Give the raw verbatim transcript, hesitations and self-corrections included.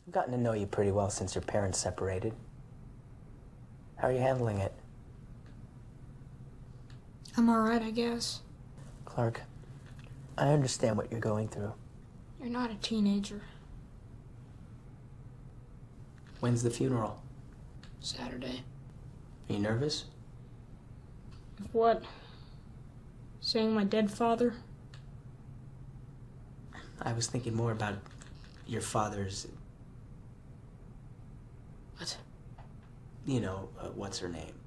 I've gotten to know you pretty well since your parents separated. How are you handling it? I'm alright, I guess. Clark, I understand what you're going through. You're not a teenager. When's the funeral? Saturday. Are you nervous? Of what? Seeing my dead father? I was thinking more about your father's... What? You know, uh, what's her name?